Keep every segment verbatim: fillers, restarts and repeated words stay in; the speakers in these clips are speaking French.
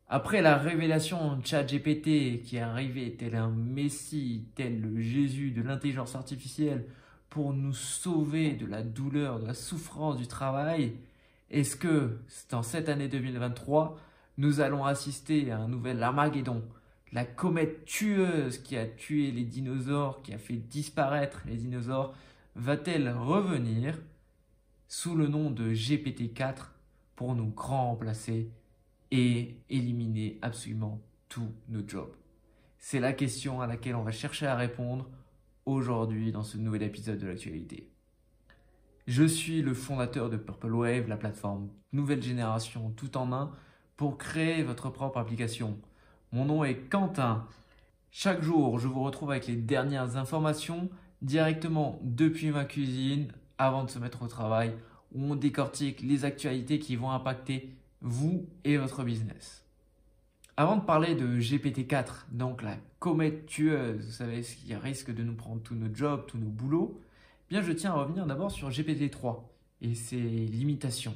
Après la révélation de ChatGPT qui est arrivé tel un messie, tel le Jésus de l'intelligence artificielle pour nous sauver de la douleur, de la souffrance du travail, est-ce que dans cette année deux mille vingt-trois, nous allons assister à un nouvel Armageddon, la comète tueuse qui a tué les dinosaures, qui a fait disparaître les dinosaures, va-t-elle revenir sous le nom de G P T quatre pour nous grand remplacer et éliminer absolument tous nos jobs? C'est la question à laquelle on va chercher à répondre aujourd'hui dans ce nouvel épisode de l'actualité. Je suis le fondateur de Purple Wave, la plateforme nouvelle génération tout en un pour créer votre propre application. Mon nom est Quentin. Chaque jour, je vous retrouve avec les dernières informations directement depuis ma cuisine avant de se mettre au travail, où on décortique les actualités qui vont impacter vous et votre business. Avant de parler de G P T quatre, donc la comète tueuse, vous savez, ce qui risque de nous prendre tous nos jobs, tous nos boulots, eh bien je tiens à revenir d'abord sur G P T trois et ses limitations.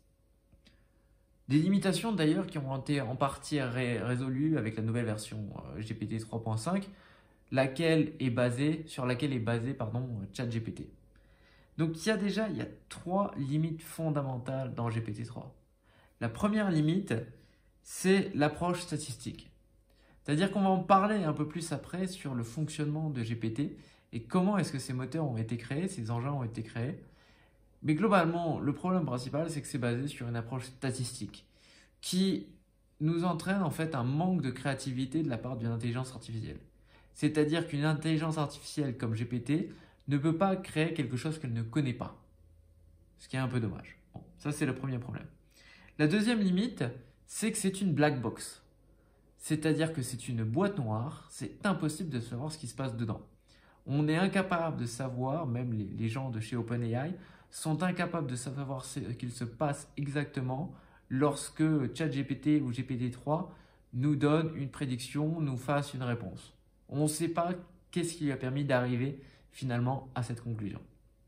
Des limitations d'ailleurs qui ont été en partie ré résolues avec la nouvelle version euh, G P T trois point cinq, laquelle est basée, sur laquelle est basé pardon, ChatGPT. Donc il y a déjà il y a trois limites fondamentales dans G P T trois. La première limite, c'est l'approche statistique. C'est-à-dire qu'on va en parler un peu plus après sur le fonctionnement de G P T et comment est-ce que ces moteurs ont été créés, ces engins ont été créés. Mais globalement, le problème principal, c'est que c'est basé sur une approche statistique qui nous entraîne en fait un manque de créativité de la part d'une intelligence artificielle. C'est-à-dire qu'une intelligence artificielle comme G P T ne peut pas créer quelque chose qu'elle ne connaît pas. Ce qui est un peu dommage. Bon, ça c'est le premier problème. La deuxième limite, c'est que c'est une black box. C'est-à-dire que c'est une boîte noire, c'est impossible de savoir ce qui se passe dedans. On est incapable de savoir, même les, les gens de chez OpenAI sont incapables de savoir ce qu'il se passe exactement lorsque ChatGPT ou G P T trois nous donne une prédiction, nous fasse une réponse. On ne sait pas qu'est-ce qui lui a permis d'arriver finalement à cette conclusion.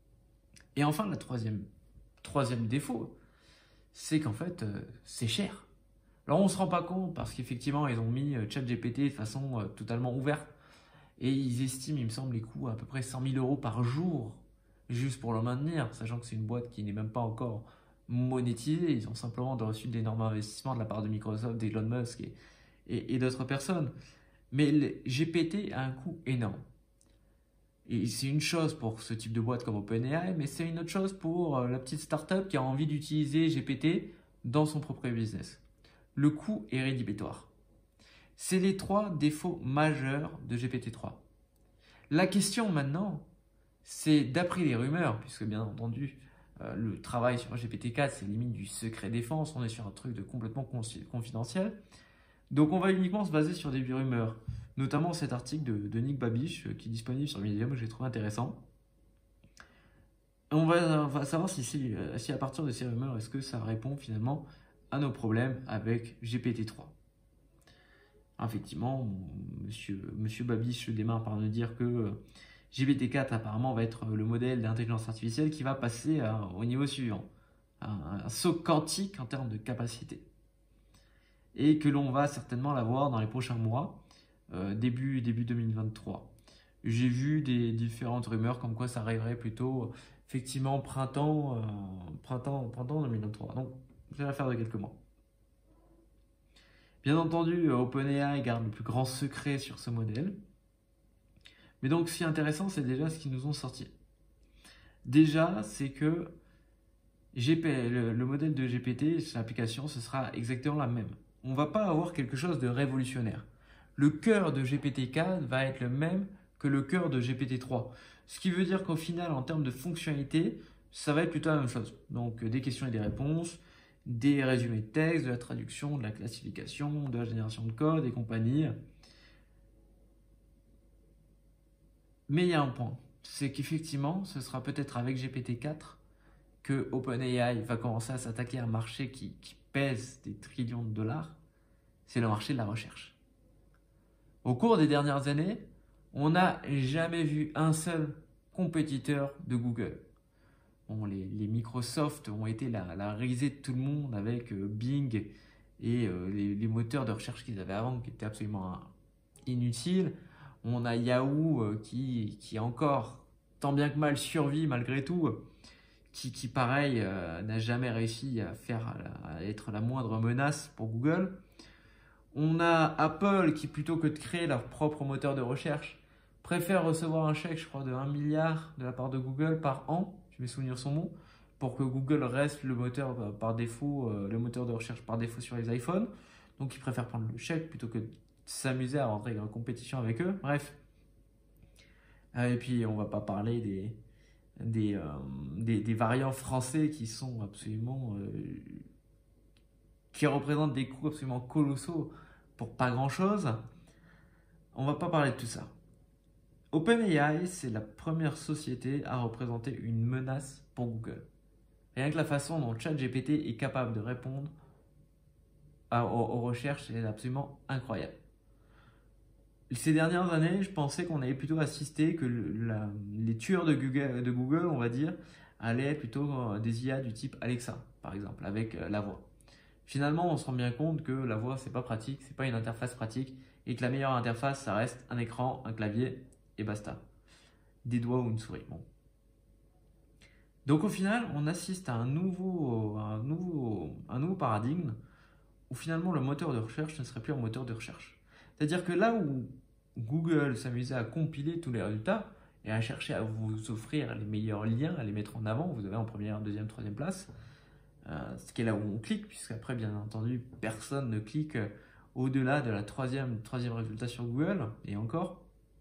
Et enfin, le troisième, troisième défaut, c'est qu'en fait, euh, c'est cher. Alors on ne se rend pas compte parce qu'effectivement, ils ont mis euh, ChatGPT de façon euh, totalement ouverte et ils estiment, il me semble, les coûts à, à peu près cent mille euros par jour juste pour le maintenir, sachant que c'est une boîte qui n'est même pas encore monétisée. Ils ont simplement reçu d'énormes investissements de la part de Microsoft, d'Elon Musk et, et, et d'autres personnes. Mais le G P T a un coût énorme. Et c'est une chose pour ce type de boîte comme OpenAI, mais c'est une autre chose pour la petite startup qui a envie d'utiliser G P T dans son propre business. Le coût est rédhibitoire. C'est les trois défauts majeurs de G P T trois. La question maintenant, c'est d'après les rumeurs, puisque bien entendu, euh, le travail sur G P T quatre, c'est limite du secret défense, on est sur un truc de complètement confidentiel. Donc on va uniquement se baser sur des rumeurs, notamment cet article de, de Nick Babish qui est disponible sur Medium, que j'ai trouvé intéressant. On va, on va savoir si, si à partir de ces rumeurs, est-ce que ça répond finalement à nos problèmes avec G P T trois. Effectivement, monsieur, monsieur Babish démarre par nous dire que G P T quatre apparemment va être le modèle d'intelligence artificielle qui va passer à, au niveau suivant, un, un saut quantique en termes de capacité. Et que l'on va certainement l'avoir dans les prochains mois, euh, début, début deux mille vingt-trois. J'ai vu des différentes rumeurs comme quoi ça arriverait plutôt effectivement printemps, euh, printemps, printemps deux mille vingt-trois. Donc c'est l'affaire de quelques mois. Bien entendu, OpenAI garde le plus grand secret sur ce modèle. Mais donc ce qui est intéressant, c'est déjà ce qu'ils nous ont sorti. Déjà, c'est que G P, le, le modèle de G P T, l'application, ce sera exactement la même. On ne va pas avoir quelque chose de révolutionnaire. Le cœur de G P T quatre va être le même que le cœur de G P T trois. Ce qui veut dire qu'au final, en termes de fonctionnalité, ça va être plutôt la même chose. Donc des questions et des réponses, des résumés de texte, de la traduction, de la classification, de la génération de code et compagnie. Mais il y a un point, c'est qu'effectivement, ce sera peut-être avec G P T quatre que OpenAI va commencer à s'attaquer à un marché qui, qui pèse des trillions de dollars, c'est le marché de la recherche. Au cours des dernières années, on n'a jamais vu un seul compétiteur de Google. Bon, les, les Microsoft ont été la, la risée de tout le monde avec euh, Bing et euh, les, les moteurs de recherche qu'ils avaient avant qui étaient absolument euh, inutiles. On a Yahoo euh, qui, qui encore, tant bien que mal, survit malgré tout, qui, qui pareil, euh, n'a jamais réussi à, faire, à être la moindre menace pour Google. On a Apple qui, plutôt que de créer leur propre moteur de recherche, préfère recevoir un chèque, je crois, de un milliard de la part de Google par an, je vais souvenir son nom, pour que Google reste le moteur par défaut, euh, le moteur de recherche par défaut sur les iPhones. Donc ils préfèrent prendre le chèque plutôt que de s'amuser à rentrer en compétition avec eux. Bref. Euh, et puis on va pas parler des, des, euh, des, des variants français qui sont absolument... Euh, qui représentent des coûts absolument colossaux pour pas grand chose. On va pas parler de tout ça. OpenAI, c'est la première société à représenter une menace pour Google. Rien que la façon dont ChatGPT est capable de répondre à, aux, aux recherches est absolument incroyable. Ces dernières années, je pensais qu'on allait plutôt assister que le, la, les tueurs de Google, de Google, on va dire, allaient plutôt des I A du type Alexa, par exemple, avec la voix. Finalement, on se rend bien compte que la voix, c'est pas pratique, c'est pas une interface pratique, et que la meilleure interface, ça reste un écran, un clavier, et basta. Des doigts ou une souris. Bon. Donc au final, on assiste à un nouveau, un nouveau, un nouveau paradigme où finalement le moteur de recherche ne serait plus un moteur de recherche. C'est-à-dire que là où Google s'amusait à compiler tous les résultats et à chercher à vous offrir les meilleurs liens, à les mettre en avant, vous avez en première, deuxième, troisième place, euh, ce qui est là où on clique, puisqu'après, bien entendu, personne ne clique au-delà de la troisième, troisième résultat sur Google, et encore.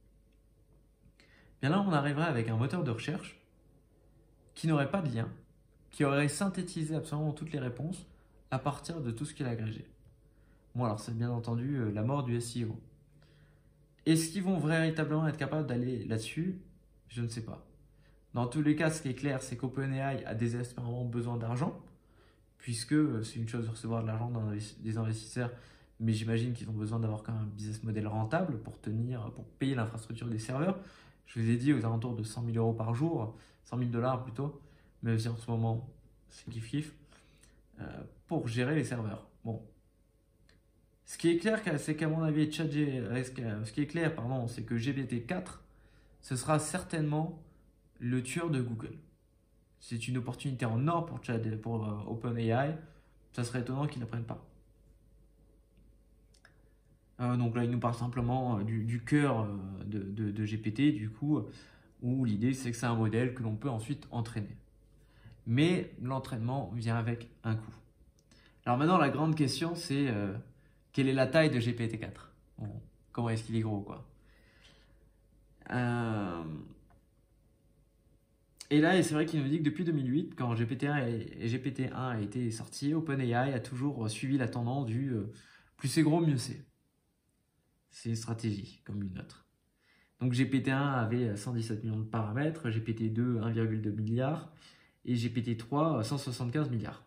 Bien là, on arriverait avec un moteur de recherche qui n'aurait pas de lien, qui aurait synthétisé absolument toutes les réponses à partir de tout ce qu'il a agrégé. Bon, alors c'est bien entendu euh, la mort du S E O. Est-ce qu'ils vont véritablement être capables d'aller là-dessus? Je ne sais pas. Dans tous les cas, ce qui est clair, c'est qu'OpenAI a désespérément besoin d'argent, puisque c'est une chose de recevoir de l'argent des investisseurs, mais j'imagine qu'ils ont besoin d'avoir quand même un business model rentable pour tenir, pour payer l'infrastructure des serveurs. Je vous ai dit aux alentours de cent mille euros par jour, cent mille dollars plutôt, même si en ce moment c'est kiff kiff, euh, pour gérer les serveurs. Bon. Ce qui est clair, c'est qu'à mon avis, ce qui est clair, pardon, c'est que G P T quatre, ce sera certainement le tueur de Google. C'est une opportunité en or pour, pour euh, OpenAI. Ça serait étonnant qu'ils ne la prennent pas. Euh, donc là, il nous parle simplement euh, du, du cœur euh, de, de, de G P T, du coup, où l'idée c'est que c'est un modèle que l'on peut ensuite entraîner. Mais l'entraînement vient avec un coût. Alors maintenant, la grande question, c'est euh, quelle est la taille de G P T quatre? Bon, comment est-ce qu'il est gros, quoi. Euh... Et là, c'est vrai qu'il nous dit que depuis deux mille huit, quand G P T un et G P T un a été sorti, OpenAI a toujours suivi la tendance du euh, plus c'est gros, mieux c'est. C'est une stratégie comme une autre. Donc G P T un avait cent dix-sept millions de paramètres, G P T deux un virgule deux milliard et G P T trois cent soixante-quinze milliards.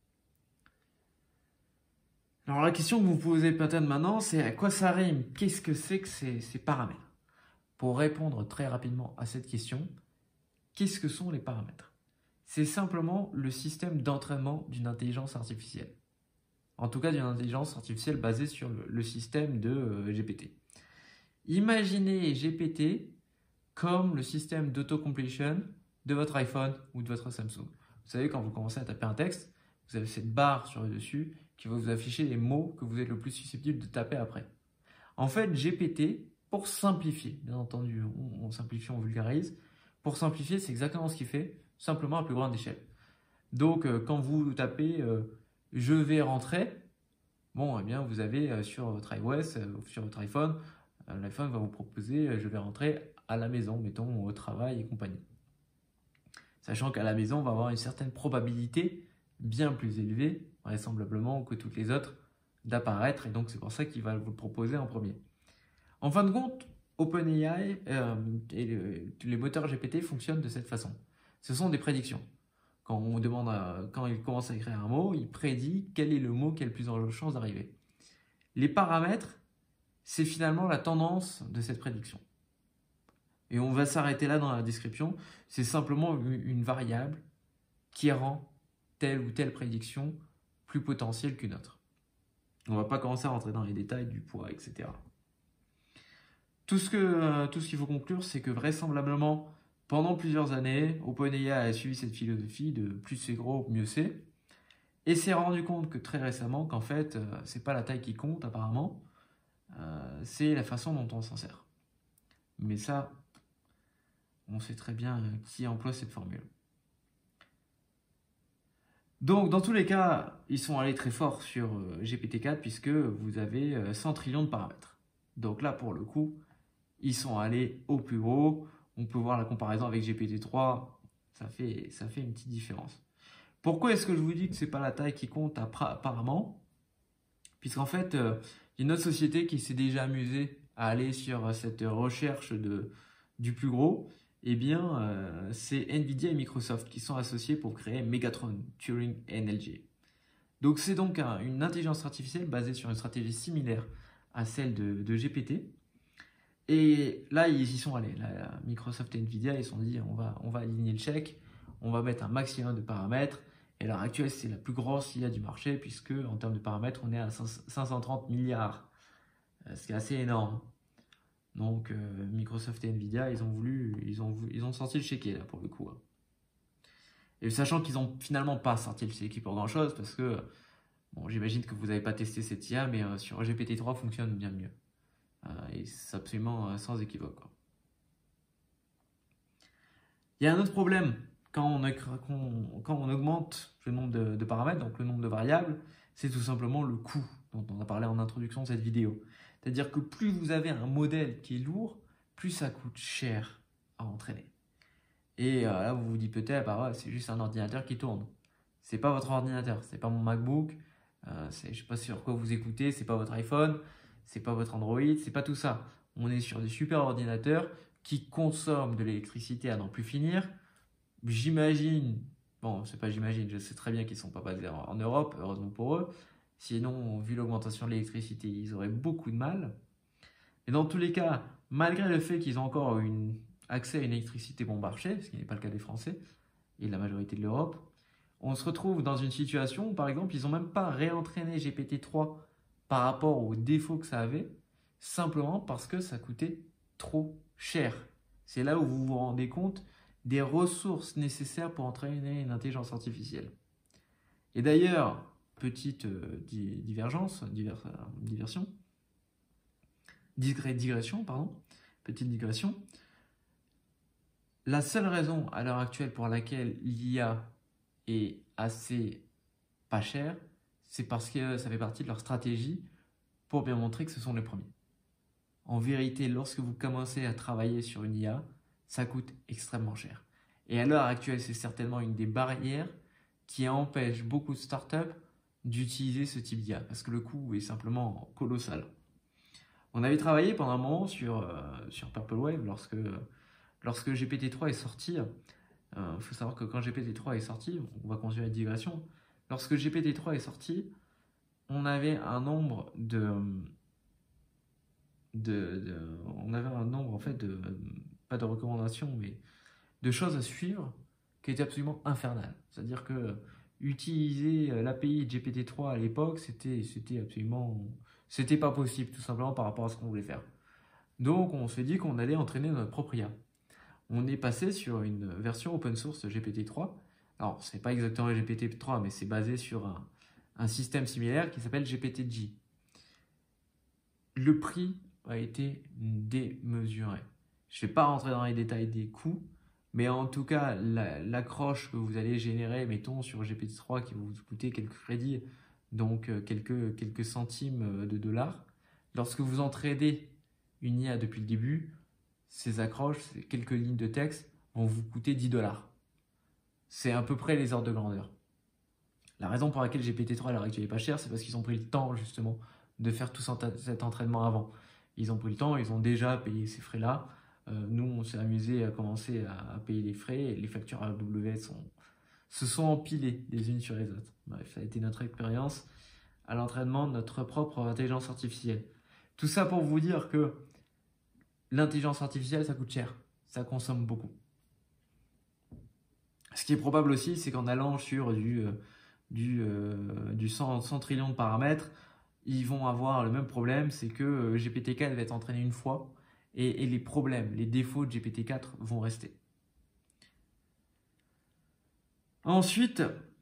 Alors la question que vous vous posez peut-être maintenant, c'est à quoi ça rime? Qu'est-ce que c'est que ces, ces paramètres? Pour répondre très rapidement à cette question, qu'est-ce que sont les paramètres? C'est simplement le système d'entraînement d'une intelligence artificielle. En tout cas, d'une intelligence artificielle basée sur le, le système de euh, G P T. Imaginez G P T comme le système d'autocompletion de votre iPhone ou de votre Samsung. Vous savez, quand vous commencez à taper un texte, vous avez cette barre sur le dessus qui va vous afficher les mots que vous êtes le plus susceptible de taper après. En fait, G P T, pour simplifier, bien entendu, on, on simplifie, on vulgarise, pour simplifier, c'est exactement ce qu'il fait, simplement à plus grande échelle. Donc, euh, quand vous tapez euh, « je vais rentrer », bon, eh bien, vous avez euh, sur votre iOS, euh, sur votre iPhone, euh, l'iPhone va vous proposer euh, « je vais rentrer à la maison », mettons au travail et compagnie. Sachant qu'à la maison, on va avoir une certaine probabilité bien plus élevée, vraisemblablement, que toutes les autres, d'apparaître, et donc c'est pour ça qu'il va vous le proposer en premier. En fin de compte, OpenAI euh, et le, les moteurs G P T fonctionnent de cette façon. Ce sont des prédictions. Quand on demande, à, quand il commence à écrire un mot, il prédit quel est le mot qui a le plus de chances d'arriver. Les paramètres, c'est finalement la tendance de cette prédiction. Et on va s'arrêter là dans la description. C'est simplement une variable qui rend telle ou telle prédiction plus potentielle qu'une autre. On ne va pas commencer à rentrer dans les détails du poids, et cetera. Tout ce que, euh, tout ce qu'il faut conclure, c'est que vraisemblablement, pendant plusieurs années, OpenAI a suivi cette philosophie de plus c'est gros, mieux c'est, et s'est rendu compte que très récemment qu'en fait, euh, c'est pas la taille qui compte apparemment, euh, c'est la façon dont on s'en sert. Mais ça, on sait très bien euh, qui emploie cette formule. Donc, dans tous les cas, ils sont allés très fort sur euh, G P T quatre puisque vous avez euh, cent trillions de paramètres. Donc là, pour le coup, ils sont allés au plus gros. On peut voir la comparaison avec G P T trois, ça fait, ça fait une petite différence. Pourquoi est-ce que je vous dis que c'est pas la taille qui compte apparemment? Puisqu'en fait, euh, il y a une autre société qui s'est déjà amusée à aller sur cette recherche de, du plus gros. Eh bien, euh, c'est Nvidia et Microsoft qui sont associés pour créer Megatron Turing N L G. Donc, c'est donc un, une intelligence artificielle basée sur une stratégie similaire à celle de, de G P T. Et là, ils y sont allés. Là, Microsoft et Nvidia, ils se sont dit, on va, on va aligner le chèque, on va mettre un maximum de paramètres. Et à l'heure actuelle, c'est la plus grosse I A du marché, puisque en termes de paramètres, on est à cinq cent trente milliards, ce qui est assez énorme. Donc, euh, Microsoft et Nvidia, ils ont voulu, ils ont, ils ont sorti le chéquier, là, pour le coup. Hein. Et sachant qu'ils n'ont finalement pas sorti le chéquier pour grand-chose, parce que, bon, j'imagine que vous n'avez pas testé cette I A, mais euh, sur G P T trois, fonctionne bien mieux. Euh, et c'est absolument euh, sans équivoque. Quoi. Il y a un autre problème. Quand on, quand, quand on augmente le nombre de, de paramètres, donc le nombre de variables, c'est tout simplement le coût dont on a parlé en introduction de cette vidéo. C'est-à-dire que plus vous avez un modèle qui est lourd, plus ça coûte cher à entraîner. Et euh, là, vous vous dites peut-être, bah ouais, c'est juste un ordinateur qui tourne. C'est pas votre ordinateur, c'est pas mon MacBook, euh, je sais pas sur quoi vous écoutez, c'est pas votre iPhone, c'est pas votre Android, c'est pas tout ça. On est sur des super ordinateurs qui consomment de l'électricité à n'en plus finir. J'imagine, bon, c'est pas j'imagine, je sais très bien qu'ils sont pas basés en, en Europe, heureusement pour eux. Sinon, vu l'augmentation de l'électricité, ils auraient beaucoup de mal. Et dans tous les cas, malgré le fait qu'ils ont encore une, accès à une électricité bon marché, ce qui n'est pas le cas des Français et de la majorité de l'Europe, on se retrouve dans une situation où, par exemple, ils n'ont même pas réentraîné G P T trois par rapport aux défauts que ça avait, simplement parce que ça coûtait trop cher. C'est là où vous vous rendez compte des ressources nécessaires pour entraîner une intelligence artificielle. Et d'ailleurs, petite euh, divergence, divers, euh, diversion, digression, pardon, petite digression. La seule raison à l'heure actuelle pour laquelle l'I A est assez pas chère, c'est parce que ça fait partie de leur stratégie pour bien montrer que ce sont les premiers. En vérité, lorsque vous commencez à travailler sur une I A, ça coûte extrêmement cher. Et à l'heure actuelle, c'est certainement une des barrières qui empêche beaucoup de startups d'utiliser ce type d'I A, parce que le coût est simplement colossal. On avait travaillé pendant un moment sur, euh, sur Purple Wave lorsque, lorsque G P T trois est sorti. Il euh, faut savoir que quand G P T trois est sorti, on va continuer la digression, lorsque G P T trois est sorti, on avait un nombre de, de, de on avait un nombre en fait de, pas de recommandations, mais de choses à suivre qui était absolument infernal. C'est-à-dire que utiliser l'A P I de G P T trois à l'époque, c'était c'était absolument, c'était pas possible, tout simplement par rapport à ce qu'on voulait faire. Donc on s'est dit qu'on allait entraîner notre propre I A. On est passé sur une version open source G P T trois. Alors c'est pas exactement G P T trois, mais c'est basé sur un, un système similaire qui s'appelle G P T G. Le prix a été démesuré. Je ne vais pas rentrer dans les détails des coûts, mais en tout cas, l'accroche que vous allez générer, mettons, sur G P T trois qui va vous coûter quelques crédits, donc quelques, quelques centimes de dollars, lorsque vous entraînez une I A depuis le début, ces accroches, ces quelques lignes de texte, vont vous coûter dix dollars. C'est à peu près les ordres de grandeur. La raison pour laquelle G P T trois à l'heure actuelle n'est pas cher, c'est parce qu'ils ont pris le temps, justement, de faire tout cet entraînement avant. Ils ont pris le temps, ils ont déjà payé ces frais-là. Euh, nous, on s'est amusé à commencer à, à payer les frais et les factures A W S sont, se sont empilées les unes sur les autres. Bref, ça a été notre expérience à l'entraînement de notre propre intelligence artificielle. Tout ça pour vous dire que l'intelligence artificielle, ça coûte cher, ça consomme beaucoup. Ce qui est probable aussi, c'est qu'en allant sur du, du, euh, du cent, cent trillions de paramètres, ils vont avoir le même problème, c'est que G P T quatre va être entraîné une fois et, et les problèmes, les défauts de G P T quatre vont rester. Ensuite,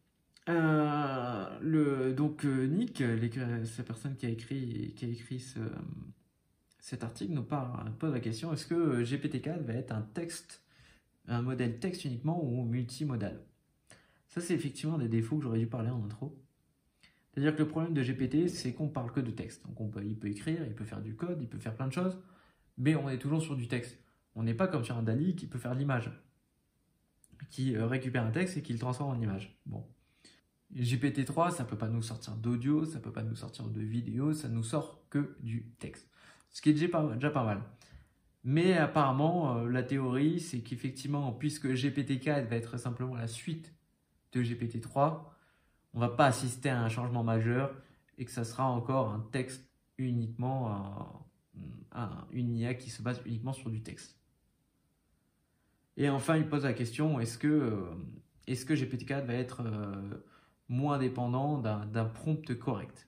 euh, le, donc euh, Nick, cette personne qui a écrit, qui a écrit ce, cet article, nous parle, pose la question, est-ce que G P T quatre va être un texte, un modèle texte uniquement ou multimodal? Ça, c'est effectivement des défauts que j'aurais dû parler en intro. C'est-à-dire que le problème de G P T, c'est qu'on parle que de texte. Donc on peut, il peut écrire, il peut faire du code, il peut faire plein de choses, mais on est toujours sur du texte. On n'est pas comme sur un DALL-E qui peut faire de l'image, qui récupère un texte et qui le transforme en image. Bon. G P T trois, ça ne peut pas nous sortir d'audio, ça ne peut pas nous sortir de vidéo, ça nous sort que du texte. Ce qui est déjà pas, déjà pas mal. Mais apparemment, euh, la théorie, c'est qu'effectivement, puisque G P T quatre va être simplement la suite de G P T trois, on ne va pas assister à un changement majeur et que ça sera encore un texte uniquement, un, un, une I A qui se base uniquement sur du texte. Et enfin, il pose la question, est-ce que, euh, est-ce que G P T quatre va être euh, moins dépendant d'un, d'un prompt correct?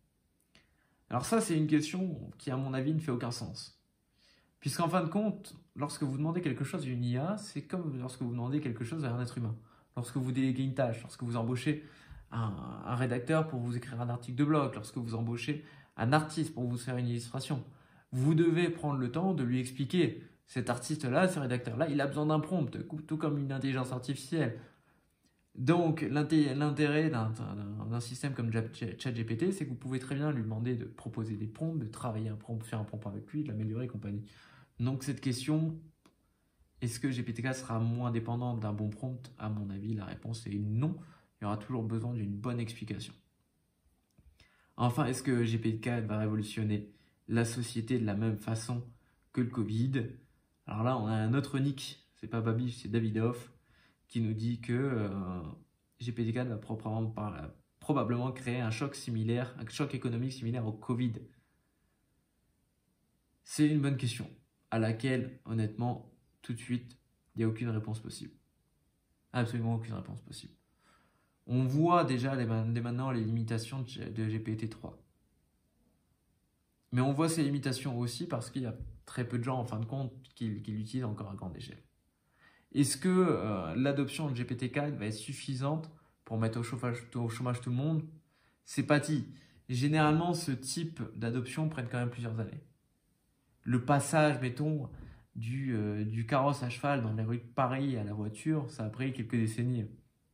Alors ça, c'est une question qui, à mon avis, ne fait aucun sens. Puisqu'en fin de compte, lorsque vous demandez quelque chose à une I A, c'est comme lorsque vous demandez quelque chose à un être humain. Lorsque vous déléguez une tâche, lorsque vous embauchez un, un rédacteur pour vous écrire un article de blog, lorsque vous embauchez un artiste pour vous faire une illustration, vous devez prendre le temps de lui expliquer cet artiste-là, ce rédacteur-là, il a besoin d'un prompt, tout comme une intelligence artificielle. Donc, l'intérêt d'un, d'un, d'un système comme ChatGPT, c'est que vous pouvez très bien lui demander de proposer des prompts, de travailler un prompt, faire un prompt avec lui, de l'améliorer et compagnie. Donc, cette question, est-ce que G P T quatre sera moins dépendant d'un bon prompt? À mon avis, la réponse est non. Il y aura toujours besoin d'une bonne explication. Enfin, est-ce que G P T quatre va révolutionner la société de la même façon que le Covid? Alors là, on a un autre nick, c'est pas Babiche, c'est Davidoff, qui nous dit que euh, G P T quatre va proprement par, probablement créer un choc similaire, un choc économique similaire au Covid. C'est une bonne question, à laquelle, honnêtement, tout de suite, il n'y a aucune réponse possible. Absolument aucune réponse possible. On voit déjà dès maintenant les limitations de G P T trois. Mais on voit ces limitations aussi parce qu'il y a très peu de gens, en fin de compte, qui, qui l'utilisent encore à grande échelle. Est-ce que euh, l'adoption de G P T quatre va être suffisante pour mettre au chômage, au chômage tout le monde? C'est pas dit. Généralement, ce type d'adoption prend quand même plusieurs années. Le passage, mettons, du, euh, du carrosse à cheval dans les rues de Paris à la voiture, ça a pris quelques décennies.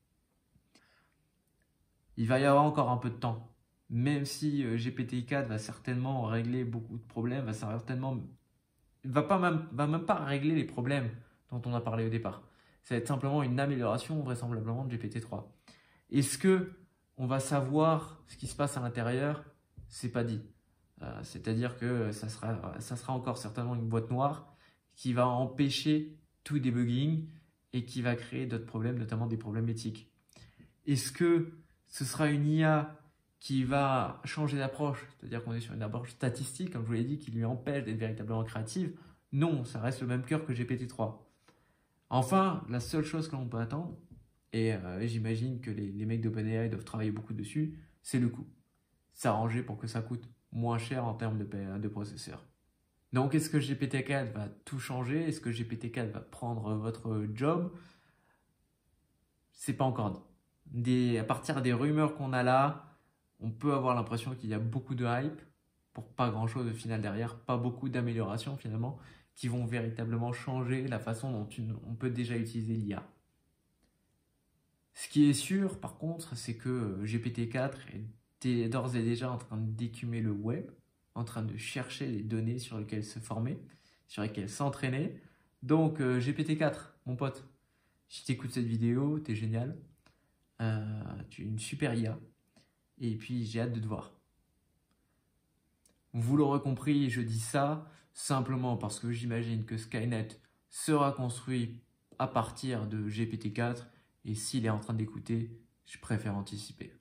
Il va y avoir encore un peu de temps. Même si euh, G P T quatre va certainement régler beaucoup de problèmes, va certainement, va pas même, va même pas régler les problèmes dont on a parlé au départ. Ça va être simplement une amélioration vraisemblablement de G P T trois. Est-ce que on va savoir ce qui se passe à l'intérieur? C'est pas dit. Euh, c'est-à-dire que ça sera, ça sera encore certainement une boîte noire qui va empêcher tout debugging et qui va créer d'autres problèmes, notamment des problèmes éthiques. Est-ce que ce sera une I A qui va changer d'approche, c'est-à-dire qu'on est sur une approche statistique, comme je vous l'ai dit, qui lui empêche d'être véritablement créative? Non, ça reste le même cœur que G P T trois. Enfin, la seule chose que l'on peut attendre, et euh, j'imagine que les, les mecs d'OpenAI doivent travailler beaucoup dessus, c'est le coût. S'arranger pour que ça coûte moins cher en termes de, de processeur. Donc, est-ce que G P T quatre va tout changer? Est-ce que G P T quatre va prendre votre job? C'est pas encore dit. Des, à partir des rumeurs qu'on a là, on peut avoir l'impression qu'il y a beaucoup de hype pour pas grand chose au final derrière, pas beaucoup d'améliorations finalement qui vont véritablement changer la façon dont une, on peut déjà utiliser l'I A. Ce qui est sûr par contre, c'est que G P T quatre est d'ores et déjà en train d'écumer le web, en train de chercher les données sur lesquelles se former, sur lesquelles s'entraîner. Donc euh, G P T quatre, mon pote, si tu écoutes cette vidéo, t'es génial. Euh, tu es une super I A. Et puis j'ai hâte de te voir. Vous l'aurez compris, je dis ça simplement parce que j'imagine que Skynet sera construit à partir de G P T quatre et s'il est en train d'écouter, je préfère anticiper.